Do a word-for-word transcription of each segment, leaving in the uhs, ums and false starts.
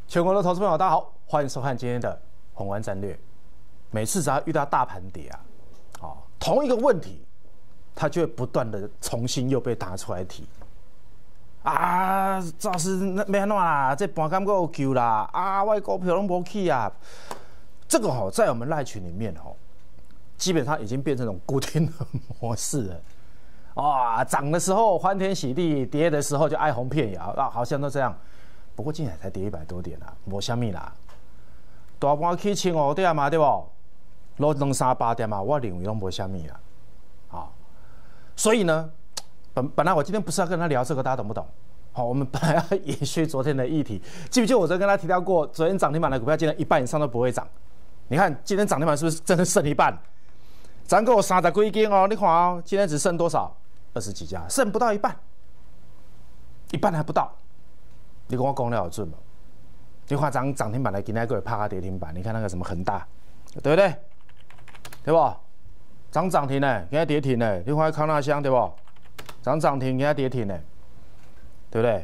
全国的投资朋友，大家好，欢迎收看今天的宏观战略。每次只要遇到大盘跌啊，哦，同一个问题，它就会不断的重新又被拿出来提。啊，赵老师那没安怎啦，这盘感觉有救啦，啊，我的股票拢无起啊。这个吼、哦，在我们赖群里面吼、哦，基本上已经变成一种固定的模式了。哇、哦，涨的时候欢天喜地，跌的时候就哀鸿遍野啊，好像都这样。不过今天才跌一百多点啊，无虾米啦。大盘起千五点嘛，对不？落两三八点嘛，我认为拢无虾米啦。啊，所以呢，本本来我今天不是要跟他聊这个，大家懂不懂？好，我们本来要延续昨天的议题，记不记得我昨天跟他提到过，昨天涨停板的股票今天一半以上都不会涨。你看今天涨停板是不是真的剩一半？咱给我三十几间哦，你看哦，今天只剩多少？二十几家，剩不到一半，一半还不到。你跟我讲了有准吗？你看涨涨停板的今天各位拍下跌停板，你看那个什么恒大，对不对？对不？涨涨停呢，今天跌停呢。你看康纳香对不？涨涨停，今天跌停呢，对不对？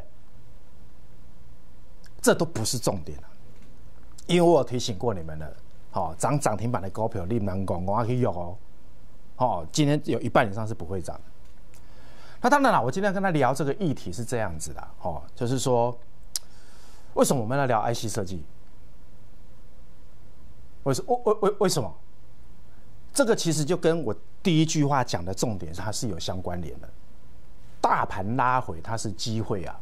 这都不是重点了，因为我有提醒过你们了。好、哦，涨涨停板的股票你不能讲，我可以用哦。哦，今天有一半以上是不会涨的。那当然了，我今天跟他聊这个议题是这样子的，哦，就是说。为什么我们来聊 I C 设计？为什为为为什么？这个其实就跟我第一句话讲的重点，它是有相关联的。大盘拉回，它是机会啊。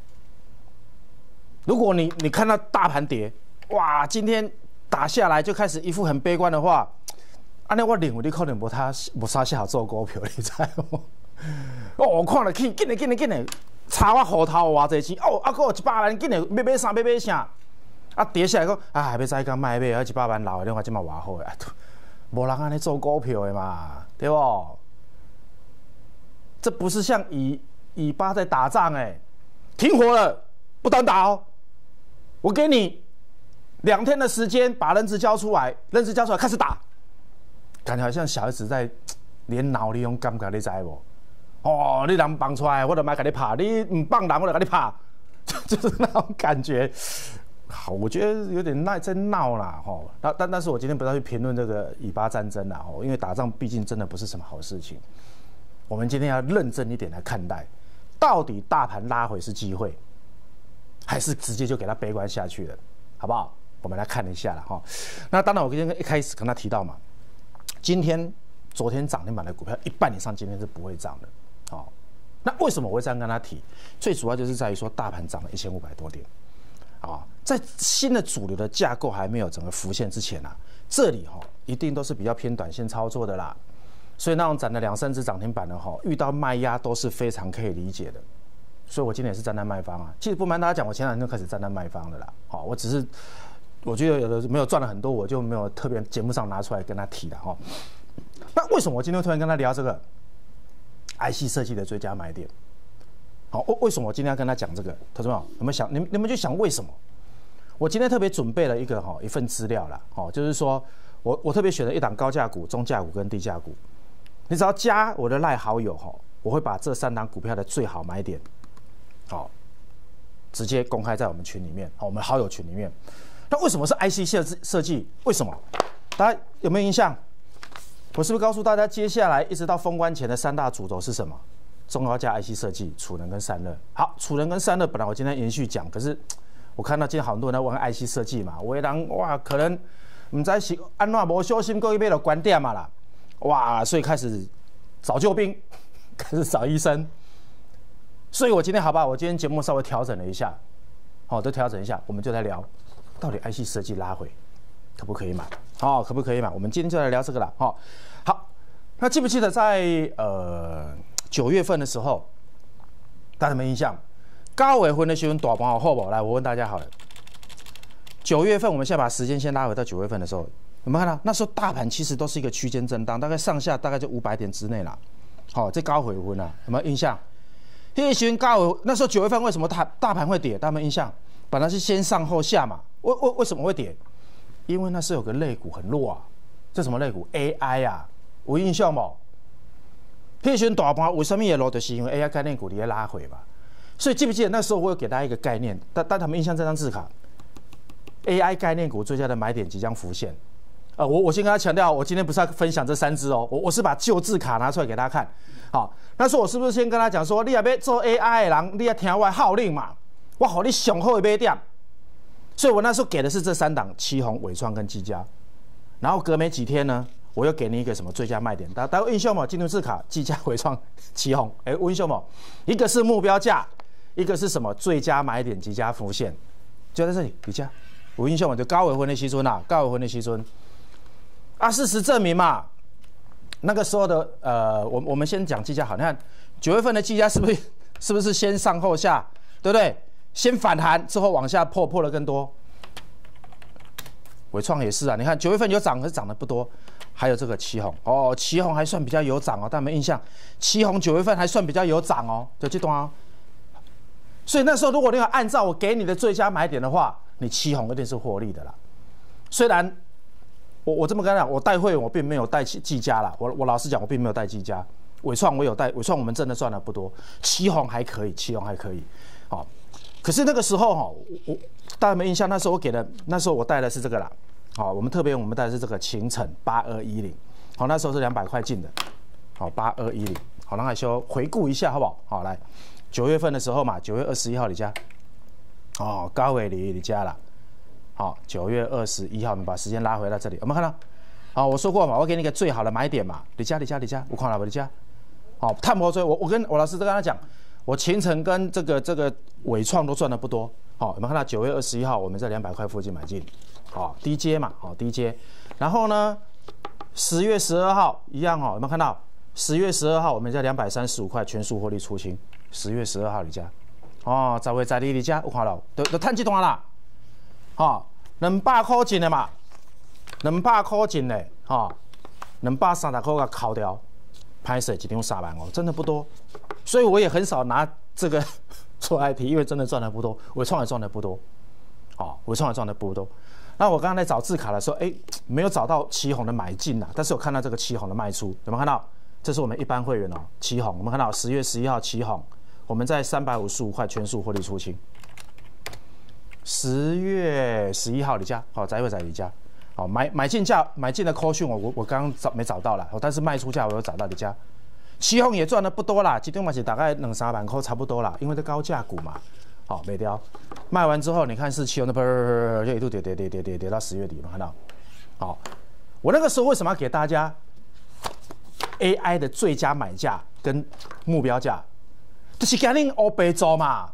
如果你你看到大盘跌，哇，今天打下来就开始一副很悲观的话，安尼我认为你可能无他无啥适合做股票，你知无？哦，我看了去，紧嘞紧嘞紧嘞！差我户头偌济钱哦，啊，佫有一百万，紧嘞要买啥要买啥，啊跌下来讲，啊，要再讲卖买，啊一百万留的，你看即嘛偌好诶，啊，无人安尼做股票的嘛，对不？这不是像以以巴在打仗诶，停火了，不准打哦，我给你两天的时间把人质交出来，人质交出来开始打，感觉好像小孩子在连脑里用感觉，你知无？哦，你人放出来，我就买给你拍；你唔放人，我就给你拍，就是那种感觉。好，我觉得有点闹，在闹啦，吼。但但但是我今天不要去评论这个以巴战争啦，吼，因为打仗毕竟真的不是什么好事情。我们今天要认真一点来看待，到底大盘拉回是机会，还是直接就给它悲观下去了，好不好？我们来看一下了，哈。那当然，我今天一开始跟他提到嘛，今天、昨天涨停板的股票一半以上今天是不会涨的。好，那为什么我会这样跟他提？最主要就是在于说，大盘涨了一千五百多点，啊，在新的主流的架构还没有整个浮现之前啊，这里哈、哦、一定都是比较偏短线操作的啦，所以那种涨了两三只涨停板的哈，遇到卖压都是非常可以理解的。所以我今天也是站在卖方啊，其实不瞒大家讲，我前两天就开始站在卖方的啦。好，我只是我觉得有的没有赚了很多，我就没有特别节目上拿出来跟他提的哈。那为什么我今天突然跟他聊这个？I C 设计的最佳买点，好，为为什么我今天要跟他讲这个？投资朋友，有没有想？你们你们就想为什么？我今天特别准备了一个哈一份资料啦，哦，就是说我我特别选了一档高价股、中价股跟低价股，你只要加我的赖好友哈，我会把这三档股票的最好买点，好，直接公开在我们群里面，好，我们好友群里面。那为什么是 I C 设计设计？为什么？大家有没有印象？我是不是告诉大家，接下来一直到封关前的三大主轴是什么？中高价 I C 设计、储能跟散热。好，储能跟散热本来我今天延续讲，可是我看到今天好多人在玩 I C 设计嘛，有的人哇，可能唔知是安怎无小心，各位买了关店嘛啦，哇，所以开始找救兵，开始找医生。所以我今天好吧，我今天节目稍微调整了一下，好，都调整一下，我们就来聊到底 I C 设计拉回可不可以买？哦，可不可以买？我们今天就来聊这个了。哦，好，那记不记得在呃九月份的时候，大家有没有印象？高月份的时候大盘好好不？来，我问大家好了。九月份，我们现在把时间先拉回到九月份的时候，有没有看到？那时候大盘其实都是一个区间震荡，大概上下大概就五百点之内啦。好、哦，这高回分啊，有没有印象？那时候高那时候九月份为什么大大盘会跌？大家有没有印象？本来是先上后下嘛，为为为什么会跌？因为那是有个类股很弱啊，这什么类股 ？A I 啊，有印象不？那时候大盘为什么也落？就是因为 A I 概念股在拉回嘛。所以记不记得那时候我有给大家一个概念？但但他们印象这张字卡 A I 概念股最佳的买点即将浮现。呃，我我先跟他强调，我今天不是要分享这三只哦，我我是把旧字卡拿出来给大家看。好，那时候我是不是先跟他讲说，你也要做 A I 的人，你要听我的号令嘛，我给你上好的买点。所以我那时候给的是这三档：奇鋐、伟创跟技嘉。然后隔没几天呢，我又给你一个什么最佳卖点？大家有印象吗？金牛字卡、技嘉、伟创、奇鋐。哎，有印象吗？一个是目标价，一个是什么最佳买点即将浮现，就在这里，底下。有印象吗？就高伟分的时阵啦，高伟分的时阵。啊，事实证明嘛，那个时候的呃，我我们先讲技嘉好，你看九月份的技嘉是不是是不是先上后下，对不对？先反弹之后往下破，破了更多。伟创也是啊，你看九月份有涨，可是涨得不多。还有这个奇鋐哦，奇鋐还算比较有涨哦，大家有没有印象？奇鋐九月份还算比较有涨哦，就这段哦。所以那时候如果你要按照我给你的最佳买点的话，你奇鋐一定是获利的啦。虽然我我这么跟他讲，我带会员我并没有带技嘉啦，我我老实讲我并没有带技嘉，伟创我有带，伟创我们真的赚的不多，奇鋐还可以，奇鋐还可以，好，可是那个时候哈，我大家没印象，那时候我给的那时候我带的是这个啦，好，我们特别我们带的是这个勤诚八二一零，好，那时候是两百块进的，好八二一零，好，让海修回顾一下好不好？好来，九月份的时候嘛，九月二十一号你家，哦高伟你你家啦。好，九月二十一号，我们把时间拉回到这里，有没有看到？好，我说过嘛，我给你一个最好的买点嘛，你家你家你家，我看到不？你家，好，探博追，我我跟我老师都跟他讲，我勤诚跟这个这个伟创都赚的不多，好，有没有看到？九月二十一号，我们在两百块附近买进，好，低阶嘛，好低阶，然后呢，十月十二号一样哦，有没有看到？十月十二号，我们在两百三十五块全数获利出清，十月十二号你家，哦，十月十二你家，我看到，都都探这段啦。哈，两百块钱的嘛，两百块钱的，哈，两百三十块给扣掉，拍摄一张三万哦，真的不多，所以我也很少拿这个做I P，因为真的赚的不多，伟创也赚的不多，哦，伟创也赚的不多。那我刚刚在找字卡的时候，哎，没有找到奇鋐的买进呐，但是有看到这个奇鋐的卖出，有没有看到？这是我们一般会员哦，奇鋐，我们看到十月十一号奇鋐，我们在三百五十五块全数获利出清。十月十一号你家，好，再会在你家，好买买进价买进的扣讯我我我刚刚找没找到了，但是卖出价我有找到你家。奇鋐也赚的不多啦，今天嘛是大概两三万块差不多啦，因为这高价股嘛，好没掉。卖完之后你看是奇鋐的啵就一度跌跌跌跌跌跌到十月底嘛，看到？好，我那个时候为什么要给大家 A I 的最佳买价跟目标价？就是给恁黑白做嘛。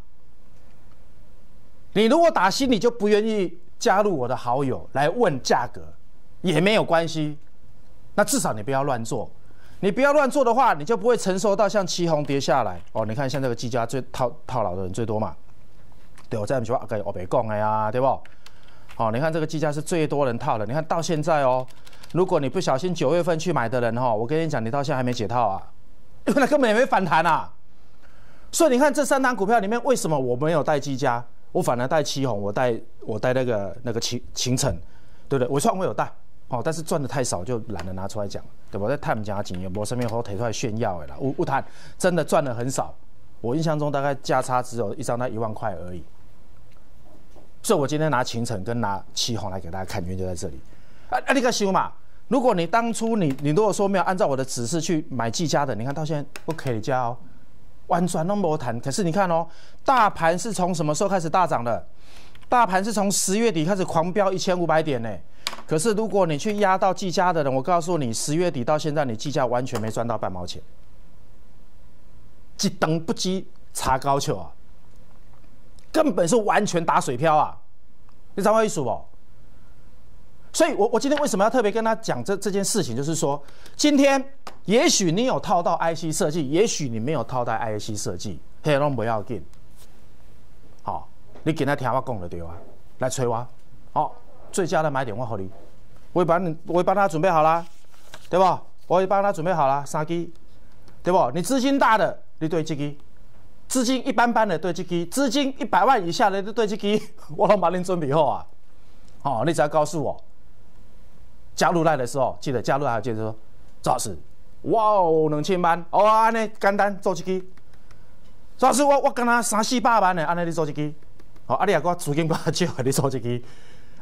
你如果打心里就不愿意加入我的好友来问价格，也没有关系。那至少你不要乱做，你不要乱做的话，你就不会承受到像奇鋐跌下来哦。你看像这个技嘉最套套牢的人最多嘛，对，我在不说跟我别讲的呀，对不？哦，你看这个技嘉是最多人套的，你看到现在哦，如果你不小心九月份去买的人哈、哦，我跟你讲，你到现在还没解套啊，因为它根本也没反弹啊。所以你看这三档股票里面，为什么我没有带技嘉？我反而带奇鋐，我带我带那个那个勤勤诚，对不对？伟创我有带，哦，但是赚的太少，就懒得拿出来讲，对吧？在探价钱，我身边好提出来炫耀的啦。有有谈真的赚的很少，我印象中大概价差只有一张那一万块而已。所以我今天拿勤诚跟拿奇鋐来给大家看，原因就在这里。啊啊，你个想嘛，如果你当初你你如果说没有按照我的指示去买技嘉的，你看到现在 OK 的价哦。完全都没谈，可是你看哦，大盘是从什么时候开始大涨的？大盘是从十月底开始狂飙一千五百点呢。可是如果你去压到技嘉的人，我告诉你，十月底到现在，你技嘉完全没赚到半毛钱，一等不及查高球啊，根本是完全打水漂啊！你知道我意思不？所以我，我今天为什么要特别跟他讲这这件事情，就是说，今天也许你有套到 I C 设计，也许你没有套到 I C 设计，嘿，拢不要紧。好，你今天听我讲就对啊，来催我。好，最佳的买点我给你，我帮你，我帮他准备好了，对吧？我会帮他准备好了，三支，对不？你资金大的，你对这支；资金一般般的对这支；资金一百万以下的对这支，我都帮你准备好啊。好，你只要告诉我。加入来的时候，记得加入还要记得说，赵老师，哇哦，两千万，哦，安尼简单做一支。赵老师，我我干那三四百万的，安尼你做一支。好，啊你也我资金比较少，你做一支。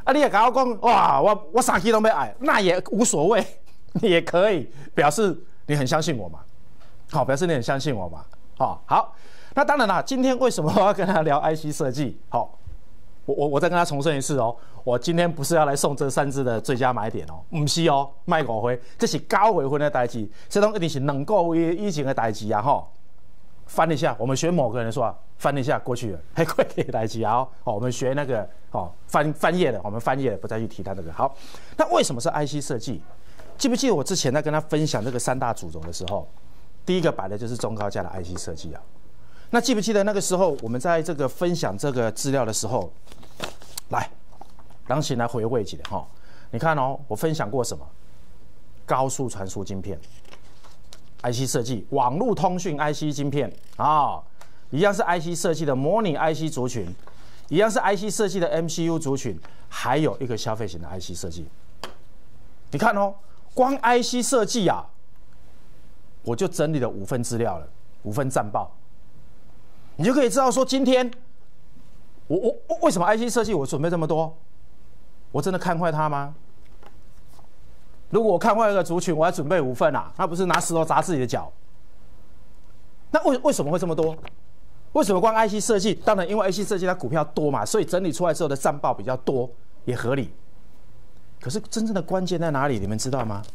啊，你也跟我讲，哇，我我三 K 都没矮，那也无所谓，也可以表示你很相信我嘛，好，表示你很相信我嘛，好，好，那当然啦，今天为什么我要跟他聊 I C 设计？好，我我我再跟他重申一次哦，我今天不是要来送这三只的最佳买点哦，不是哦，卖五回，这是九月份的代志，这种一定是两个月以前的代志啊，吼。翻一下，我们学某个人说、啊、翻一下过去了，还快给来几啊！哦，我们学那个哦翻翻页的，我们翻页的不再去提他这个。好，那为什么是 I C 设计？记不记得我之前在跟他分享这个三大主轴的时候，第一个摆的就是中高价的 I C 设计啊。那记不记得那个时候我们在这个分享这个资料的时候，来，让请来回味一下哈。你看哦，我分享过什么？高速传输晶片。I C 设计，网络通讯 I C 晶片啊、哦，一样是 I C 设计的模拟 I C 族群，一样是 I C 设计的 M C U 族群，还有一个消费型的 I C 设计。你看哦，光 I C 设计啊，我就整理了五份资料了，五份战报，你就可以知道说，今天我我我为什么 I C 设计我准备这么多？我真的看坏它吗？如果我看坏一个族群，我还准备五份啊，那不是拿石头砸自己的脚？那为为什么会这么多？为什么光 I C 设计？当然，因为 I C 设计它股票多嘛，所以整理出来之后的战报比较多，也合理。可是真正的关键在哪里？你们知道吗？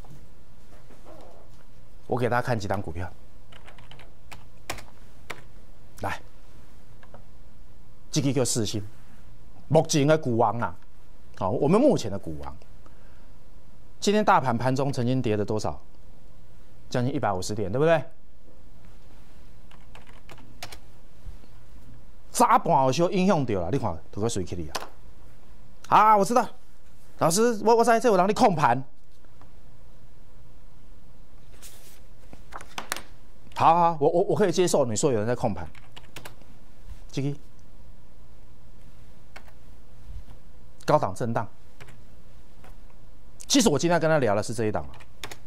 我给大家看几档股票，来，这个叫世芯，目前的股王啊，好，我们目前的股王。今天大盘盘中曾经跌了多少？将近一百五十点，对不对？早盘有时候影响到了，你看都个水起里啊！啊，我知道，老师，我我在这有让你控盘。好好，我我我可以接受你说有人在控盘。这个高档震荡。其实我今天跟他聊的是这一档，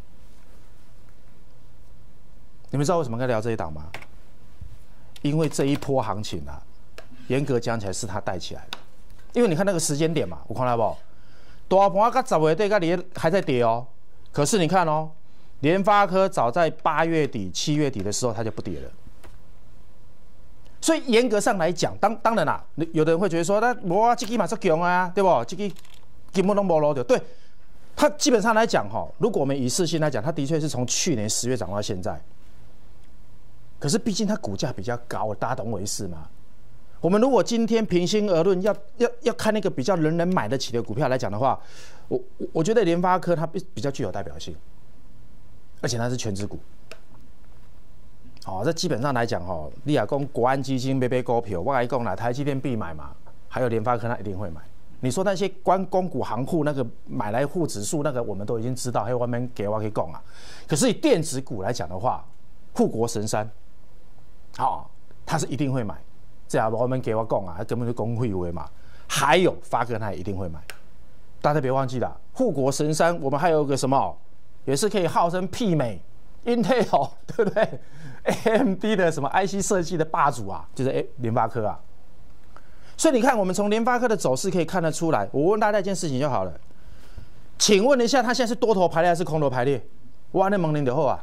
你们知道为什么跟他聊这一档吗？因为这一波行情啊，严格讲起来是他带起来的。因为你看那个时间点嘛，我看到不？大盘到十月底到连还在跌哦，可是你看哦，联发科早在八月底、七月底的时候它就不跌了。所以严格上来讲，当当然啦、啊，有的人会觉得说，那我这个嘛是强啊，对不？这个根本都没路的，对。它基本上来讲，哈，如果我们以世芯来讲，它的确是从去年十月涨到现在。可是毕竟它股价比较高，大家懂我意思吗？我们如果今天平心而论，要要要看那个比较人人买得起的股票来讲的话，我我觉得联发科它比比较具有代表性，而且它是全指股。好、哦，这基本上来讲，哈，你亚讲国安基金买买股票，我跟你讲啦，台积电必买嘛，还有联发科它一定会买。你说那些关公股行库那个买来护指数那个，我们都已经知道，还有外面给我可以讲啊。可是以电子股来讲的话，护国神山，好、哦，他是一定会买。这样我们给我讲啊，他根本就公会为嘛。还有发哥他也一定会买。大家别忘记了，护国神山，我们还有个什么，也是可以号称媲美 Intel， 对不对 ？A M D 的什么 I C 设计的霸主啊，就是哎联发科啊。所以你看，我们从联发科的走势可以看得出来。我问大家一件事情就好了，请问一下，它现在是多头排列还是空头排列？我按那蒙林的后啊，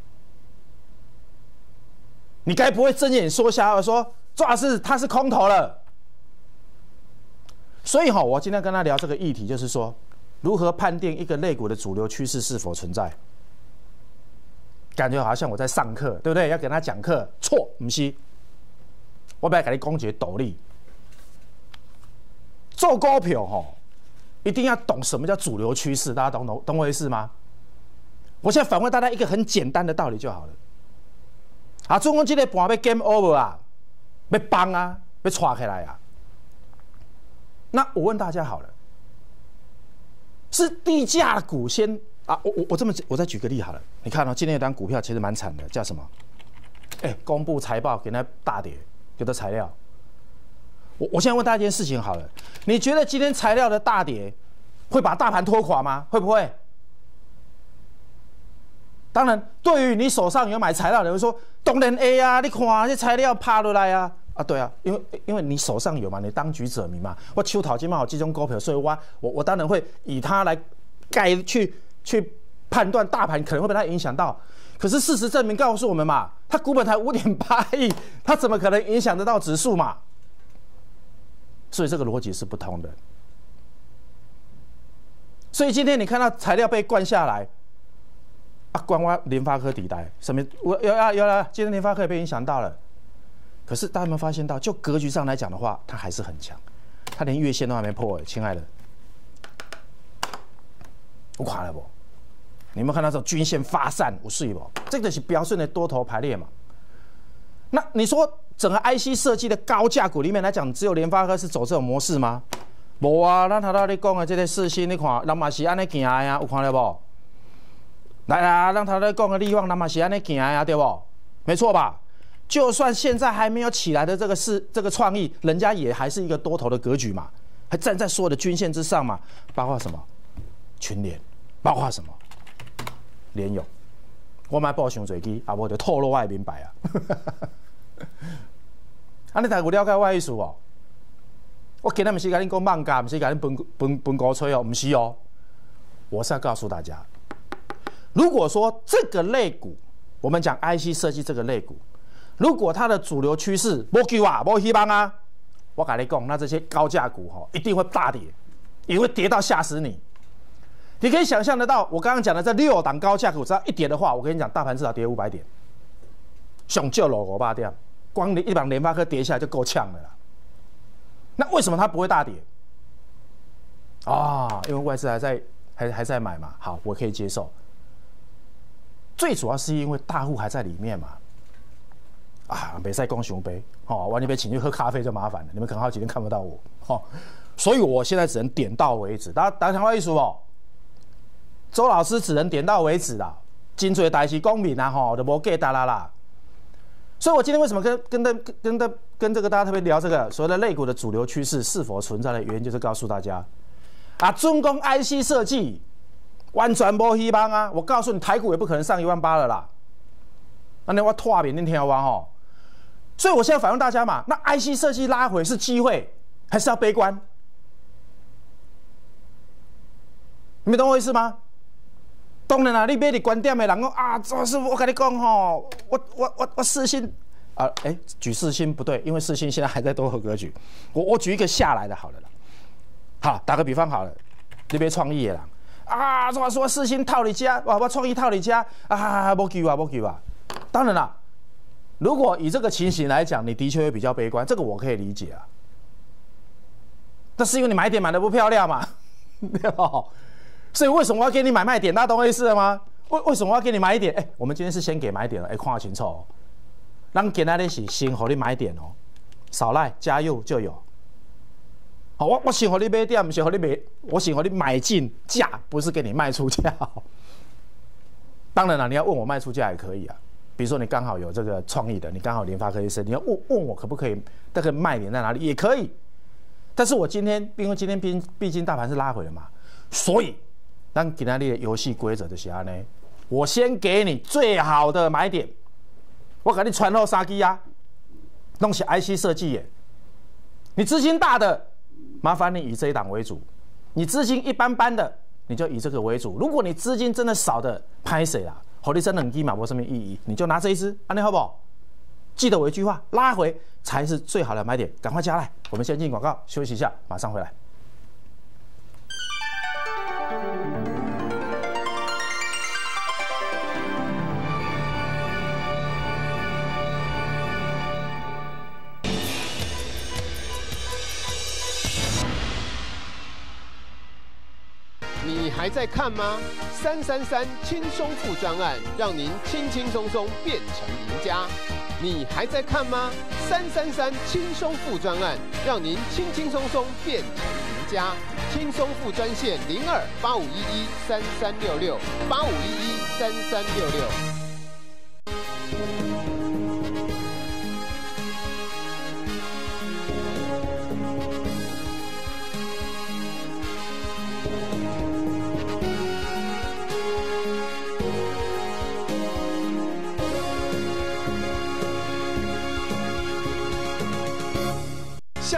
你该不会睁眼说瞎话说，周老师它是空头了？所以哈，我今天跟他聊这个议题，就是说如何判定一个类股的主流趋势是否存在。感觉好像我在上课，对不对？要给他讲课，错，不是。我本来给你讲一个道理。做股票吼，一定要懂什么叫主流趋势，大家懂懂懂我意思吗？我现在反问大家一个很简单的道理就好了。啊，中国这个盘要 game over 啊，要崩啊，要垮起来啊。那我问大家好了，是低价股先啊？我我我这么我再举个例好了，你看哦，今天有单股票其实蛮惨的，叫什么？哎、欸，公布财报给那大跌，有的材料。我我现在问大家一件事情好了，你觉得今天材料的大跌会把大盘拖垮吗？会不会？当然，对于你手上有买材料的人说，当然 A 啊，你看这材料趴落来啊， 啊，对啊，因为因为你手上有嘛，你当局者迷嘛。我手头今嘛有这种股票，所以我我我当然会以它来概去去判断大盘可能会被它影响到。可是事实证明告诉我们嘛，它股本才五点八亿，它怎么可能影响得到指数嘛？所以这个逻辑是不通的。所以今天你看到材料被灌下来。啊，关我联发科底带，什么？我有啊有了，今天联发科也被影响到了。可是大家有没有发现到，就格局上来讲的话，它还是很强，它连月线都还没破哎，亲爱的，我看了不？你有没有看到这种均线发散？有水不？这个是标准的多头排列嘛？那你说整个 I C 设计的高价股里面来讲，只有联发科是走这种模式吗？无啊，咱头头你讲的这个世芯，你看，人嘛是安尼行的呀，有看到不？来啦，让他在讲个利旺，那么是安尼行呀，对不？没错吧？就算现在还没有起来的这个是这个创意，人家也还是一个多头的格局嘛，还站在所有的均线之上嘛。包括什么？群联，包括什么？联咏。我买报上最低，啊，我就透露我也明白啊。啊，你大家有了解我的意思哦？我今天不是跟你讲慢价，不是跟你分分分高吹哦，不是哦。我是要告诉大家。如果说这个类股，我们讲 I C 设计这个类股，如果它的主流趋势没救啊，没希望啊，我跟你讲，那这些高价股哈一定会大跌，也会跌到吓死你。你可以想象得到，我刚刚讲的这六档高价股，只要一跌的话，我跟你讲，大盘至少跌五百点，上就落五百点，光一档联发科跌下来就够呛了啦。那为什么它不会大跌？啊，因为外资还在还还在买嘛，好，我可以接受。最主要是因为大户还在里面嘛，啊，没在讲熊杯，哦，万一被请去喝咖啡就麻烦了，你们可能好几天看不到我，哦，所以我现在只能点到为止。大家大家听我意思哦，周老师只能点到为止啦，真侪代志讲明啊，吼，就无假搭啦啦。所以我今天为什么跟跟跟跟跟跟这个大家特别聊这个所谓的类股的主流趋势是否存在的原因，就是告诉大家，啊，专攻 I C 设计。完全没希望啊！我告诉你，台股也不可能上一万八了啦。那你我拖扁你听完吼，所以我现在反问大家嘛，那 I C 设计拉回是机会，还是要悲观？你们懂我意思吗？当然啦，你买你观点的人讲啊，周师傅，我跟你讲吼，我我我我世芯啊，哎、欸，举世芯不对，因为世芯现在还在多头格局。我我举一个下来的好了啦。好，打个比方好了，你买创意的啦。啊！我说世芯套你家，哇！我创意套你家啊！没救啊，没救啊！当然啦，如果以这个情形来讲，你的确会比较悲观，这个我可以理解啊。那是因为你买点买的不漂亮嘛，对吧？所以为什么我要给你买卖点？大家懂我意思了吗？为为什么我要给你买点？哎、欸，我们今天是先给买点了，哎、欸，看清楚哦。咱今天是先给你买点哦，少赖加入就有。好，我我先给你买点，不是给你买，我先给你买进价，不是给你卖出价。当然了，你要问我卖出价也可以啊。比如说你刚好有这个创意的，你刚好联发科技生，你要问问我可不可以，这个卖点在哪里也可以。但是我今天因为今天毕毕竟大盘是拉回了嘛，所以咱今天的游戏规则就是安尼，我先给你最好的买点，我给你传后三支啊，弄起 I C 设计耶。你资金大的。麻烦你以这一档为主，你资金一般般的，你就以这个为主。如果你资金真的少的，拍谁啦？火力真冷机嘛，没什么意义，你就拿这一支，安利好不好？记得我一句话，拉回才是最好的买点，赶快加来。我们先进广告，休息一下，马上回来。 你还在看吗？三三三轻松付专案，让您轻轻松松变成赢家。你还在看吗？三三三轻松付专案，让您轻轻松松变成赢家。轻松付专线零二八五一一三三六六八五一一三三六六。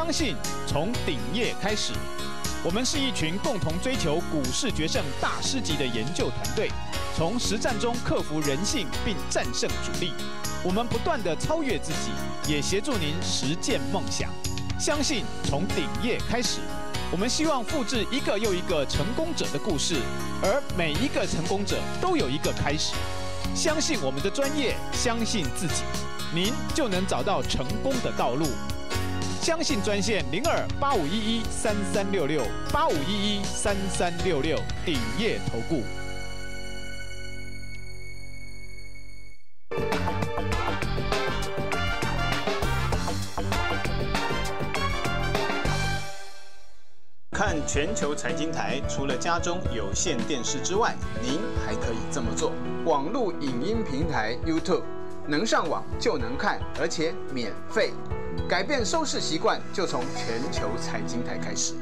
相信从顶业开始。我们是一群共同追求股市决胜大师级的研究团队，从实战中克服人性并战胜主力。我们不断地超越自己，也协助您实践梦想。相信从顶业开始。我们希望复制一个又一个成功者的故事，而每一个成功者都有一个开始。相信我们的专业，相信自己，您就能找到成功的道路。相信专线零二八五一一三三六六八五一一三三六六，顶业投顾。 看全球财经台，除了家中有线电视之外，您还可以这么做：网络影音平台 YouTube， 能上网就能看，而且免费。改变收视习惯，就从全球财经台开始。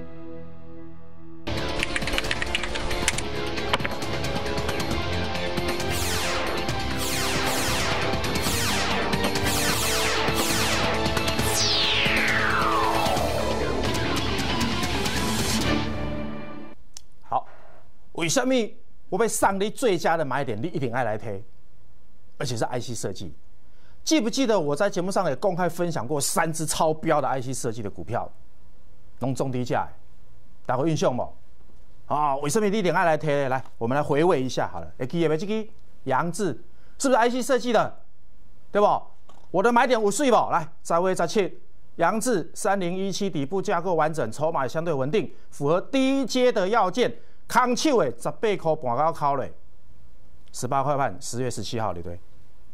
好，为什么我被上你最佳的买点，你一定爱来推，而且是 I C 设计？记不记得我在节目上也公开分享过三只超标的 I C 设计的股票，拢中低价，大家有印象吗？啊，为什么你一定爱来推？来，我们来回味一下好了。会记得没？这个杨志是不是 I C 设计的？对不？我的买点有水不？来，十月十七，杨志三零一七底部架构完整，筹码相对稳定，符合低阶的要件。空手的十八块半到口嘞，十八块半，十月十七号，对不对？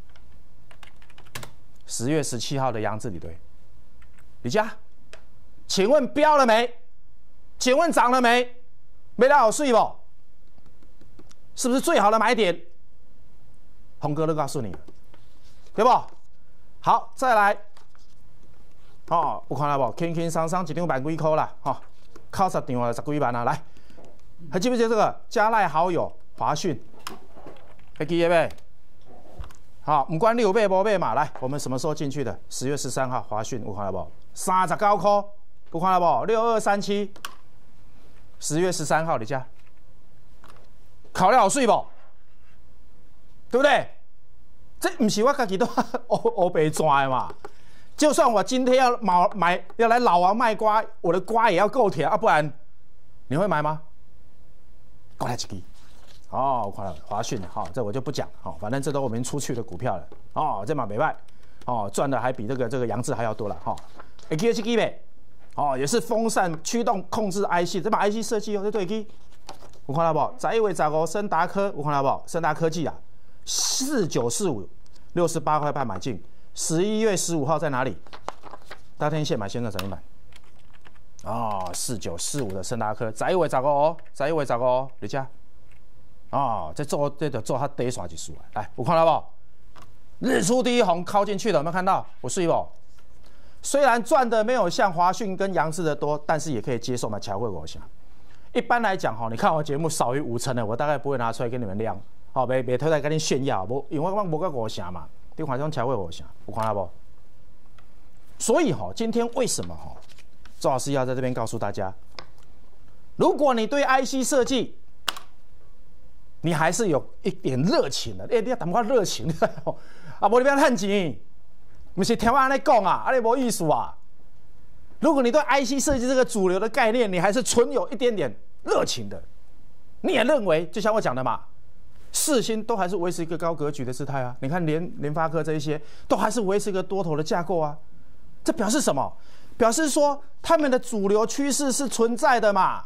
十月十七号的杨志，对不对？李佳，请问标了没？请问涨了没？没到有水不？是不是最好的买点？洪哥都告诉你了，对不？好，再来，哦，有看到不？轻轻松松一张万几块啦，哈、哦，靠十张啊，十几万啊，来。还记不记得这个加赖好友华讯？还记得没？好，不管你有买无买嘛，来，我们什么时候进去的？十月十三号，华讯有看到不？三十九块，有看到不？六二三七，十月十三号，你家考了好水不？对不对？这不是我自己都黑黑白抓的嘛。就算我今天要买买要来老王卖瓜，我的瓜也要够甜啊，不然你会买吗？过来一支，哦，我看到华讯，好、哦，这我就不讲，好、哦，反正这都我们出去的股票了，哦，这嘛没卖，哦，赚的还比这个这个杨志还要多了，哈、哦，会记得这支呗，哦，也是风扇驱动控制 I C， 这把 I C 设计哦，这对机，有看到不？十一月十五，森达科，有看到不？森达科技啊，四九四五，六十八块半买进，十一月十五号在哪里？大天线买现在怎么买？哦，四九四五的森达科，十一月十五哦，十一月十五哦，你家，哦，这做这就做它第一线技术来，有看到不？日出第一红靠进去了，有没有看到？我睡不？虽然赚的没有像华讯跟杨志的多，但是也可以接受嘛，乔会我想。一般来讲哈，你看我节目少于五成的，我大概不会拿出来跟你们亮，好，别别推来跟你炫耀，不，因为我无个五成嘛，你看种乔会五成，有看到不？所以哈，今天为什么哈？周老师要在这边告诉大家，如果你对 I C 设计，你还是有一点热情的，哎，你要淡薄热情，啊，无你不要趁钱，不是听我安尼讲啊，安尼无意思啊。如果你对 I C 设计这个主流的概念，你还是存有一点点热情的，你也认为，就像我讲的嘛，世芯都还是维持一个高格局的姿态啊。你看联联发科这一些，都还是维持一个多头的架构啊。这表示什么？表示说他们的主流趋势是存在的嘛。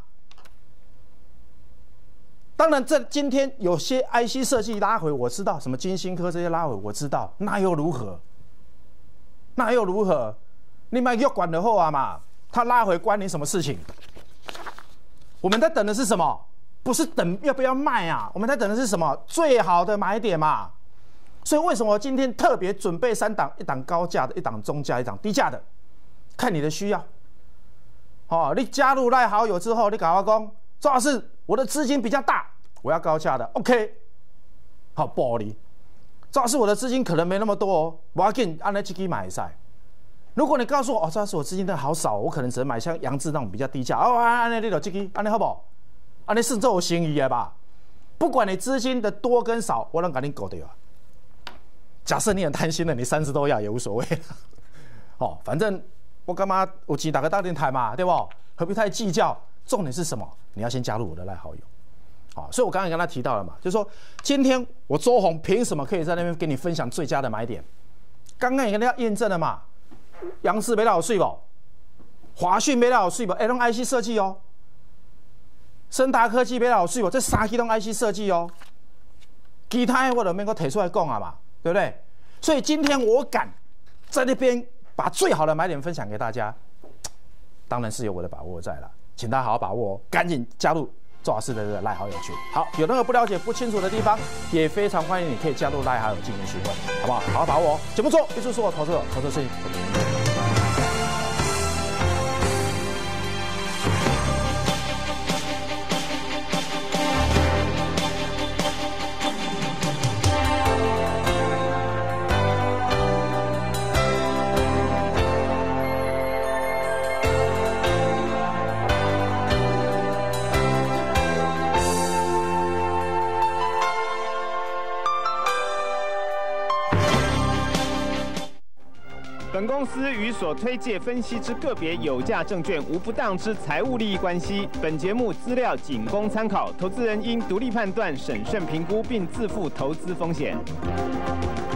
当然，这今天有些 I C 设计拉回，我知道什么金星科这些拉回，我知道，那又如何？那又如何？你买要管的后啊嘛，他拉回关你什么事情？我们在等的是什么？不是等要不要卖啊，我们在等的是什么？最好的买点嘛。所以为什么我今天特别准备三档，一档高价的，一档中价，一档低价的，看你的需要。哦，你加入赖好友之后，你跟我讲，周老师，我的资金比较大，我要高价的 ，OK。好，玻璃。周老师，我的资金可能没那么多哦，我要紧按那几支买赛。 如果你告诉我，哦，这是我资金真的好少，我可能只能买像杨志那种比较低价，哦，安尼你就这个，安尼好不好？安尼是做有生意的吧？不管你资金的多跟少，我能给你搞掉。假设你很贪心的，你三只都要也无所谓。哦，反正我干嘛我只打个大电台嘛，对不？何必太计较？重点是什么？你要先加入我的赖好友。好，所以我刚刚跟他提到了嘛，就是说今天我周鸿凭什么可以在那边跟你分享最佳的买点？刚刚也跟大家验证了嘛，杨氏没到有税不？华讯没到有税不 ？A 龙 I C 设计哦，森达科技没到有税不？这三基都 I C 设计哦，其他我都没够提出来讲啊嘛，对不对？所以今天我敢在那边把最好的买点分享给大家，当然是有我的把握在了，请大家好好把握哦，赶紧加入周老师的这个赖好友群。好，有任何不了解、不清楚的地方，也非常欢迎你可以加入赖好友进行询问，好不好？好好把握哦。节目做，一直是我投资者，投资事情。 本公司与所推介分析之个别有价证券无不当之财务利益关系。本节目资料仅供参考，投资人应独立判断、审慎评估，并自负投资风险。